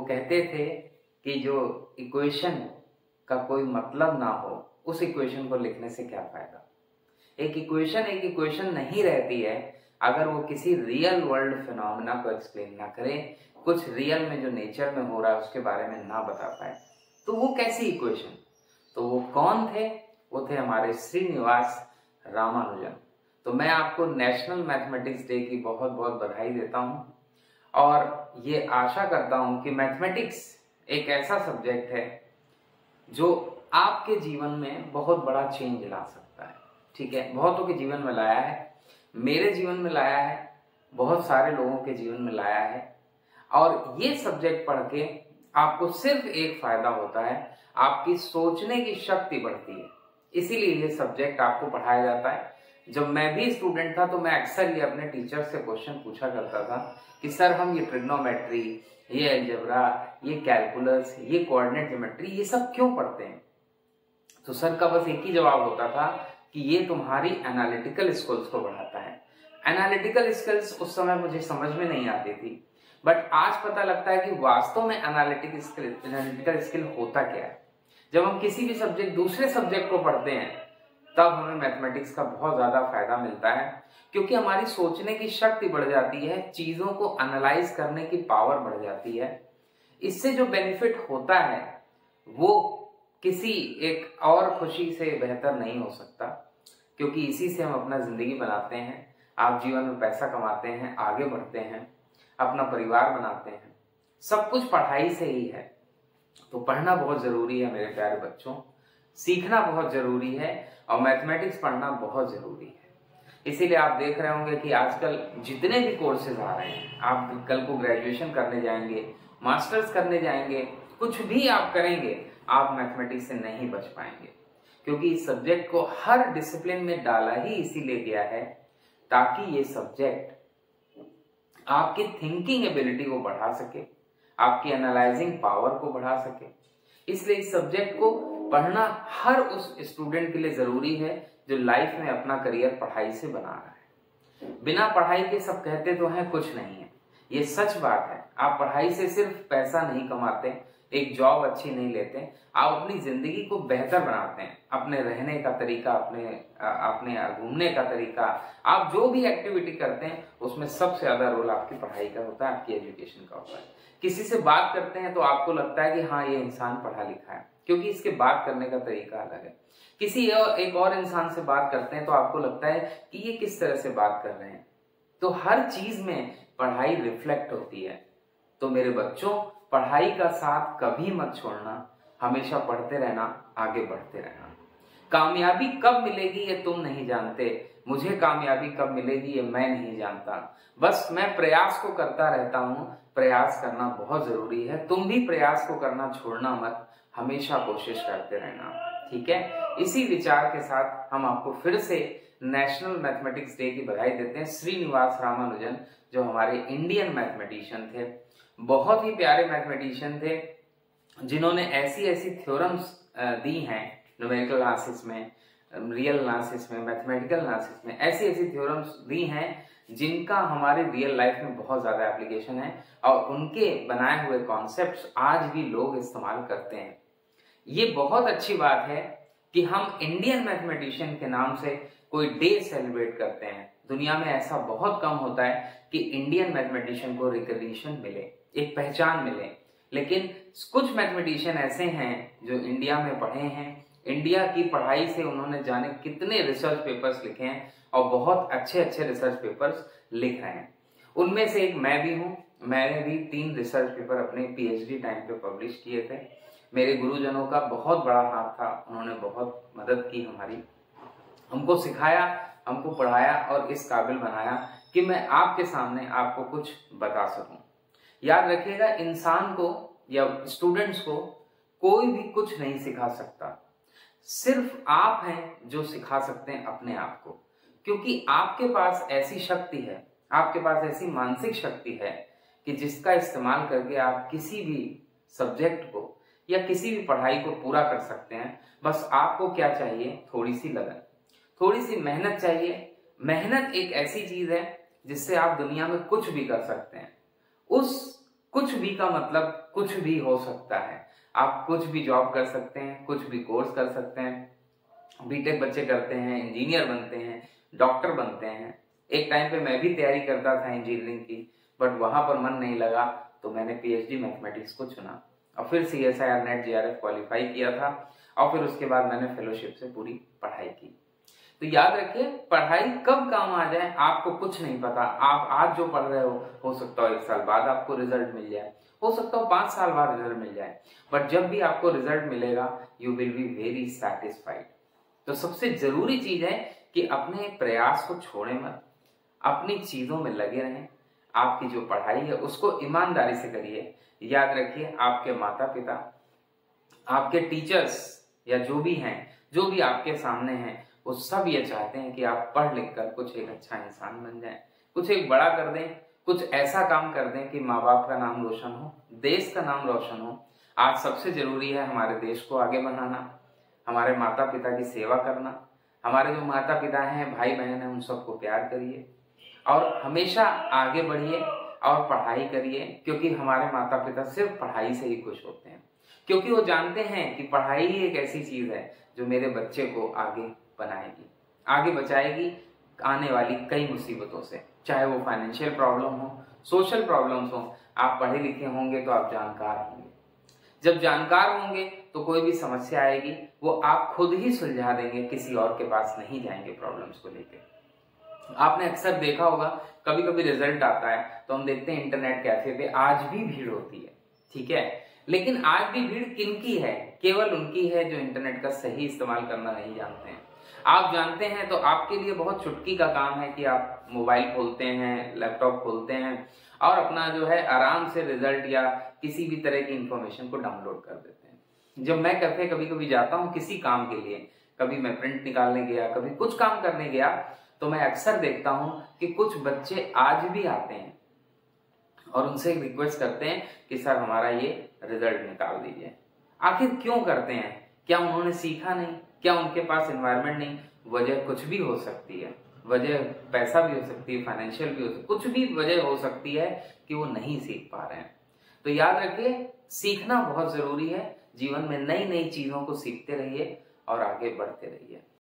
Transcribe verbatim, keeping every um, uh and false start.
कहते थे कि जो इक्वेशन का कोई मतलब ना हो उस इक्वेशन को लिखने से क्या फायदा। एक इक्वेशन एक इक्वेशन नहीं रहती है अगर वो किसी रियल वर्ल्ड फिनोमेना को एक्सप्लेन ना करे, कुछ रियल में जो नेचर में हो रहा है उसके बारे में ना बता पाए, तो वो कैसी इक्वेशन। तो वो कौन थे? वो थे हमारे श्रीनिवास रामानुजन। तो मैं आपको नेशनल मैथमेटिक्स डे की बहुत बहुत बधाई देता हूं और ये आशा करता हूं कि मैथमेटिक्स एक ऐसा सब्जेक्ट है जो आपके जीवन में बहुत बड़ा चेंज ला सकता है। ठीक है, बहुतों के जीवन में लाया है, मेरे जीवन में लाया है, बहुत सारे लोगों के जीवन में लाया है। और ये सब्जेक्ट पढ़ के आपको सिर्फ एक फायदा होता है, आपकी सोचने की शक्ति बढ़ती है। इसीलिए ये सब्जेक्ट आपको पढ़ाया जाता है। जब मैं भी स्टूडेंट था तो मैं अक्सर ये अपने टीचर से क्वेश्चन पूछा करता था कि सर हम ये ट्रिग्नोमेट्री, ये अलजेब्रा, ये कैलकुलस, ये कोऑर्डिनेट ज्योमेट्री, ये सब क्यों पढ़ते हैं? तो सर का बस एक ही जवाब होता था कि ये तुम्हारी एनालिटिकल स्किल्स को बढ़ाता है। एनालिटिकल स्किल्स उस समय मुझे समझ में नहीं आती थी, बट आज पता लगता है कि वास्तव में एनालिटिकल स्किल एनालिटिकल स्किल होता क्या है। जब हम किसी भी सब्जेक्ट दूसरे सब्जेक्ट को पढ़ते हैं तब हमें मैथमेटिक्स का बहुत ज्यादा फायदा मिलता है, क्योंकि हमारी सोचने की शक्ति बढ़ जाती है, चीजों को एनालाइज करने की पावर बढ़ जाती है। इससे जो बेनिफिट होता है वो किसी एक और खुशी से बेहतर नहीं हो सकता, क्योंकि इसी से हम अपना जिंदगी बनाते हैं। आप जीवन में पैसा कमाते हैं, आगे बढ़ते हैं, अपना परिवार बनाते हैं, सब कुछ पढ़ाई से ही है। तो पढ़ना बहुत जरूरी है मेरे प्यारे बच्चों, सीखना बहुत जरूरी है और मैथमेटिक्स पढ़ना बहुत जरूरी है। इसीलिए आप देख रहे होंगे कि आजकल जितने भी कोर्सेज आ रहे हैं, आप कल को ग्रेजुएशन करने जाएंगे, मास्टर्स करने जाएंगे, कुछ भी आप करेंगे, आप मैथमेटिक्स से नहीं बच पाएंगे, क्योंकि इस सब्जेक्ट को हर डिसिप्लिन में डाला ही इसीलिए गया है ताकि ये सब्जेक्ट आपकी थिंकिंग एबिलिटी को बढ़ा सके, आपकी एनालाइजिंग पावर को बढ़ा सके। इसलिए इस सब्जेक्ट को पढ़ना हर उस स्टूडेंट के लिए जरूरी है जो लाइफ में अपना करियर पढ़ाई से बना रहा है। बिना पढ़ाई के सब कहते तो हैं कुछ नहीं है, ये सच बात है। आप पढ़ाई से सिर्फ पैसा नहीं कमाते, एक जॉब अच्छी नहीं लेते, आप अपनी जिंदगी को बेहतर बनाते हैं। अपने रहने का तरीका, अपने अपने घूमने का तरीका, आप जो भी एक्टिविटी करते हैं उसमें सबसे ज्यादा रोल आपकी पढ़ाई का होता है, आपकी एजुकेशन का होता है। किसी से बात करते हैं तो आपको लगता है कि हाँ ये इंसान पढ़ा लिखा है, क्योंकि इसके बात करने का तरीका अलग है। किसी एक और इंसान से बात करते हैं तो आपको लगता है कि ये किस तरह से बात कर रहे हैं। तो हर चीज में पढ़ाई रिफ्लेक्ट होती है। तो मेरे बच्चों, पढ़ाई का साथ कभी मत छोड़ना, हमेशा पढ़ते रहना, आगे बढ़ते रहना। कामयाबी कब मिलेगी ये तुम नहीं जानते, मुझे कामयाबी कब मिलेगी ये मैं नहीं जानता, बस मैं प्रयास को करता रहता हूं। प्रयास करना बहुत जरूरी है, तुम भी प्रयास को करना छोड़ना मत, हमेशा कोशिश करते रहना। ठीक है, इसी विचार के साथ हम आपको फिर से नेशनल मैथमेटिक्स डे की बधाई देते हैं। श्रीनिवास रामानुजन जो हमारे इंडियन मैथमेटिशियन थे, बहुत ही प्यारे मैथमेटिशियन थे, जिन्होंने ऐसी ऐसी थ्योरम्स दी हैं न्यूमेरिकल एनालिसिस में, रियल एनालिसिस में, मैथमेटिकल एनालिसिस में, ऐसी ऐसी थ्योरम्स दी हैं जिनका हमारे रियल लाइफ में बहुत ज्यादा एप्लीकेशन है और उनके बनाए हुए कॉन्सेप्ट्स आज भी लोग इस्तेमाल करते हैं। ये बहुत अच्छी बात है कि हम इंडियन मैथमेटिशियन के नाम से कोई डे सेलिब्रेट करते हैं। दुनिया में ऐसा बहुत कम होता है कि इंडियन मैथमेटिशियन को रिकॉग्निशन मिले, एक पहचान मिले। लेकिन कुछ मैथमेटिशियन ऐसे हैं जो इंडिया में पढ़े हैं, इंडिया की पढ़ाई से उन्होंने जाने कितने रिसर्च पेपर्स लिखे हैं और बहुत अच्छे अच्छे रिसर्च पेपर्स लिख रहे हैं। उनमें से एक मैं भी हूं। मैंने भी तीन रिसर्च पेपर अपने पीएचडी टाइम पे पब्लिश किए थे। मेरे गुरुजनों का बहुत बड़ा हाथ था, उन्होंने बहुत मदद की हमारी, हमको सिखाया, हमको पढ़ाया और इस काबिल बनाया कि मैं आपके सामने आपको कुछ बता सकूं। याद रखिएगा, इंसान को या स्टूडेंट्स को कोई भी कुछ नहीं सिखा सकता, सिर्फ आप हैं जो सिखा सकते हैं अपने आप को, क्योंकि आपके पास ऐसी शक्ति है, आपके पास ऐसी मानसिक शक्ति है कि जिसका इस्तेमाल करके आप किसी भी सब्जेक्ट को या किसी भी पढ़ाई को पूरा कर सकते हैं। बस आपको क्या चाहिए? थोड़ी सी लगन, थोड़ी सी मेहनत चाहिए। मेहनत एक ऐसी चीज है जिससे आप दुनिया में कुछ भी कर सकते हैं। उस कुछ भी का मतलब कुछ भी हो सकता है। आप कुछ भी जॉब कर सकते हैं, कुछ भी कोर्स कर सकते हैं। बीटेक बच्चे करते हैं, इंजीनियर बनते हैं, डॉक्टर बनते हैं। एक टाइम पे मैं भी तैयारी करता था इंजीनियरिंग की, बट वहां पर मन नहीं लगा तो मैंने पीएचडी मैथमेटिक्स को चुना और फिर C S I R NET J R F qualify किया था और फिर उसके बाद मैंने फेलोशिप से पूरी पढ़ाई की। तो याद रखिए, पढ़ाई कब काम आ जाए आपको कुछ नहीं पता। आप आज जो पढ़ रहे हो हो सकता हो एक साल बाद आपको रिजल्ट मिल जाए, हो सकता हो पांच साल बाद रिजल्ट मिल जाए, बट जब भी आपको रिजल्ट मिलेगा you will be very satisfied. तो सबसे जरूरी चीज है कि अपने प्रयास को छोड़े मत, अपनी चीजों में लगे रहें। आपकी जो पढ़ाई है उसको ईमानदारी से करिए। याद रखिए, आपके माता पिता, आपके टीचर्स या जो भी हैं, जो भी आपके सामने हैं, वो सब ये चाहते हैं कि आप पढ़ लिख कर कुछ एक अच्छा इंसान बन जाएं, कुछ एक बड़ा कर दें, कुछ ऐसा काम कर दें कि माँ बाप का नाम रोशन हो, देश का नाम रोशन हो। आज सबसे जरूरी है हमारे देश को आगे बढ़ाना, हमारे माता पिता की सेवा करना। हमारे जो माता पिता हैं, भाई बहन हैं, उन सबको प्यार करिए और हमेशा आगे बढ़िए और पढ़ाई करिए, क्योंकि हमारे माता पिता सिर्फ पढ़ाई से ही खुश होते हैं, क्योंकि वो जानते हैं कि पढ़ाई ही एक ऐसी चीज है जो मेरे बच्चे को आगे बनाएगी, आगे बचाएगी आने वाली कई मुसीबतों से, चाहे वो फाइनेंशियल प्रॉब्लम हो, सोशल प्रॉब्लम्स हो। आप पढ़े लिखे होंगे तो आप जानकार होंगे। जब जानकार होंगे तो कोई भी समस्या आएगी वो आप खुद ही सुलझा देंगे, किसी और के पास नहीं जाएंगे प्रॉब्लम्स को लेकर। आपने अक्सर देखा होगा, कभी कभी रिजल्ट आता है तो हम देखते हैं इंटरनेट कैफे पे आज भी भीड़ होती है, ठीक है, लेकिन आज भी भीड़ किनकी है? केवल उनकी है जो इंटरनेट का सही इस्तेमाल करना नहीं जानते हैं। आप जानते हैं तो आपके लिए बहुत चुटकी का काम है कि आप मोबाइल खोलते हैं, लैपटॉप खोलते हैं और अपना जो है आराम से रिजल्ट या किसी भी तरह की इंफॉर्मेशन को डाउनलोड कर देते हैं। जब मैं कैफे कभी कभी जाता हूँ किसी काम के लिए, कभी मैं प्रिंट निकालने गया, कभी कुछ काम करने गया, तो मैं अक्सर देखता हूं कि कुछ बच्चे आज भी आते हैं और उनसे रिक्वेस्ट करते हैं कि सर हमारा ये रिजल्ट निकाल दीजिए। आखिर क्यों करते हैं? क्या उन्होंने सीखा नहीं? क्या उनके पास एनवायरनमेंट नहीं? वजह कुछ भी हो सकती है, वजह पैसा भी हो सकती है, फाइनेंशियल भी हो सकती है, कुछ भी वजह हो सकती है कि वो नहीं सीख पा रहे हैं। तो याद रखिए, सीखना बहुत जरूरी है। जीवन में नई नई चीजों को सीखते रहिए और आगे बढ़ते रहिए।